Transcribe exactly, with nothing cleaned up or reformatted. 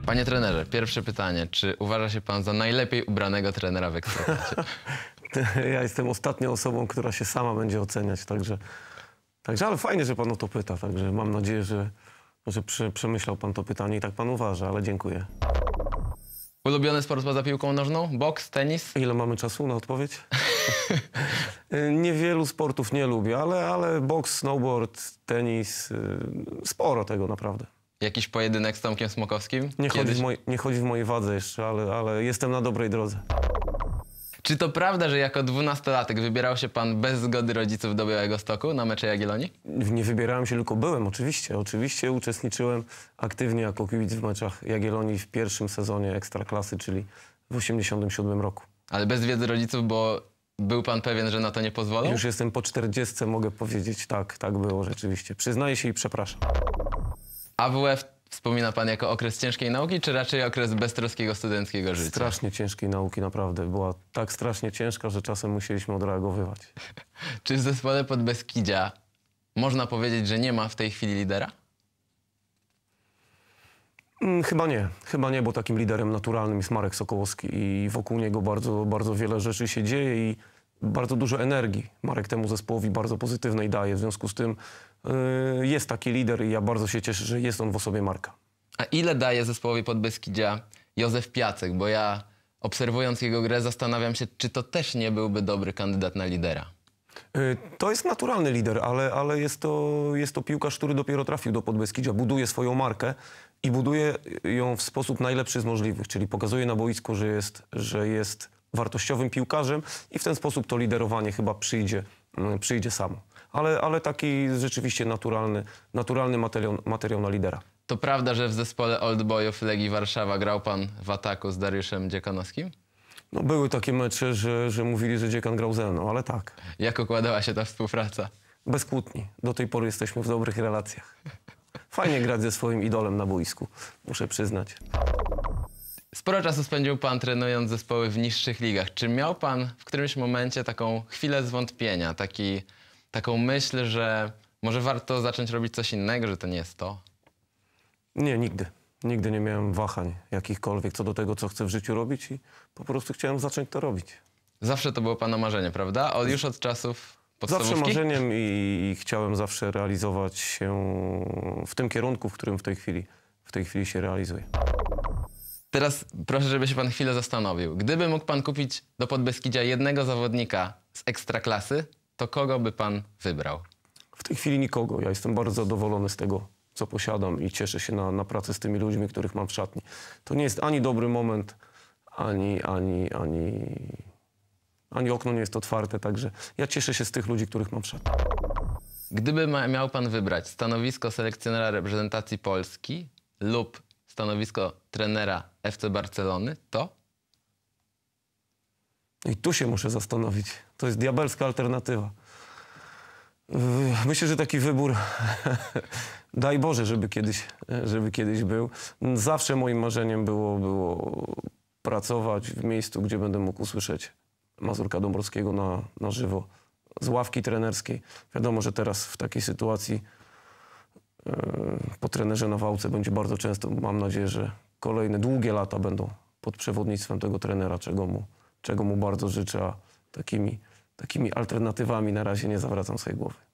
Panie trenerze, pierwsze pytanie. Czy uważa się pan za najlepiej ubranego trenera w Ekstraklasie? Ja jestem ostatnią osobą, która się sama będzie oceniać, także, także ale fajnie, że pan o to pyta, także mam nadzieję, że, że przy, przemyślał pan to pytanie i tak pan uważa, ale dziękuję. Ulubiony sport poza piłką nożną? Boks, tenis? Ile mamy czasu na odpowiedź? Niewielu sportów nie lubię, ale, ale boks, snowboard, tenis, sporo tego naprawdę. Jakiś pojedynek z Tomkiem Smokowskim? Nie chodzi, Kiedyś? w moj, nie chodzi w mojej wadze jeszcze, ale, ale jestem na dobrej drodze. Czy to prawda, że jako dwunastolatek wybierał się pan bez zgody rodziców do Białegostoku na mecze Jagiellonii? Nie wybierałem się, tylko byłem, oczywiście. Oczywiście uczestniczyłem aktywnie jako kibic w meczach Jagiellonii w pierwszym sezonie Ekstraklasy, czyli w osiemdziesiątym siódmym roku. Ale bez wiedzy rodziców, bo był pan pewien, że na to nie pozwolą? Już jestem po czterdziestce, mogę powiedzieć, tak, tak było rzeczywiście. Przyznaję się i przepraszam. A W F wspomina pan jako okres ciężkiej nauki, czy raczej okres beztroskiego studenckiego życia? Strasznie ciężkiej nauki, naprawdę. Była tak strasznie ciężka, że czasem musieliśmy odreagowywać. Czy w zespole Podbeskidzia można powiedzieć, że nie ma w tej chwili lidera? Mm, Chyba nie. Chyba nie, bo takim liderem naturalnym jest Marek Sokołowski i wokół niego bardzo, bardzo wiele rzeczy się dzieje i bardzo dużo energii Marek temu zespołowi bardzo pozytywnej daje. W związku z tym yy, jest taki lider i ja bardzo się cieszę, że jest on w osobie Marka. A ile daje zespołowi Podbeskidzia Józef Piacek? Bo ja, obserwując jego grę, zastanawiam się, czy to też nie byłby dobry kandydat na lidera. Yy, To jest naturalny lider, ale, ale jest, to, jest to piłkarz, który dopiero trafił do Podbeskidzia, buduje swoją markę i buduje ją w sposób najlepszy z możliwych, czyli pokazuje na boisku, że jest, że jest wartościowym piłkarzem i w ten sposób to liderowanie chyba przyjdzie, yy, przyjdzie samo. Ale, ale taki rzeczywiście naturalny, naturalny materiał, materiał na lidera. To prawda, że w zespole Old Boyów Legii Warszawa grał pan w ataku z Dariuszem Dziekanowskim? No, były takie mecze, że, że mówili, że Dziekan grał ze mną, ale tak, Jak układała się ta współpraca? bez kłótni. Do tej pory jesteśmy w dobrych relacjach. Fajnie grać ze swoim idolem na boisku, muszę przyznać. Sporo czasu spędził pan trenując zespoły w niższych ligach. Czy miał pan w którymś momencie taką chwilę zwątpienia, taki, taką myśl, że może warto zacząć robić coś innego, że to nie jest to? Nie, nigdy. Nigdy nie miałem wahań jakichkolwiek co do tego, co chcę w życiu robić i po prostu chciałem zacząć to robić. Zawsze to było pana marzenie, prawda? Od, już od czasów podstawówki? Zawsze marzeniem i, i chciałem zawsze realizować się w tym kierunku, w którym w tej chwili, w tej chwili się realizuję. Teraz proszę, żeby się pan chwilę zastanowił. Gdyby mógł pan kupić do Podbeskidzia jednego zawodnika z Ekstraklasy, to kogo by pan wybrał? W tej chwili nikogo. Ja jestem bardzo zadowolony z tego, co posiadam i cieszę się na, na pracę z tymi ludźmi, których mam w szatni. To nie jest ani dobry moment, ani, ani, ani, ani okno nie jest otwarte, także ja cieszę się z tych ludzi, których mam w szatni. Gdyby ma, miał pan wybrać stanowisko selekcjonera reprezentacji Polski lub stanowisko trenera F C Barcelony, to? I tu się muszę zastanowić. To jest diabelska alternatywa. Myślę, że taki wybór, daj Boże, żeby kiedyś, żeby kiedyś był. Zawsze moim marzeniem było, było pracować w miejscu, gdzie będę mógł usłyszeć Mazurka Dąbrowskiego na, na żywo, z ławki trenerskiej. Wiadomo, że teraz w takiej sytuacji yy, po trenerze Nawałce będzie bardzo często. Mam nadzieję, że kolejne długie lata będą pod przewodnictwem tego trenera, czego mu, czego mu bardzo życzę, a takimi Takimi alternatywami na razie nie zawracam sobie głowy.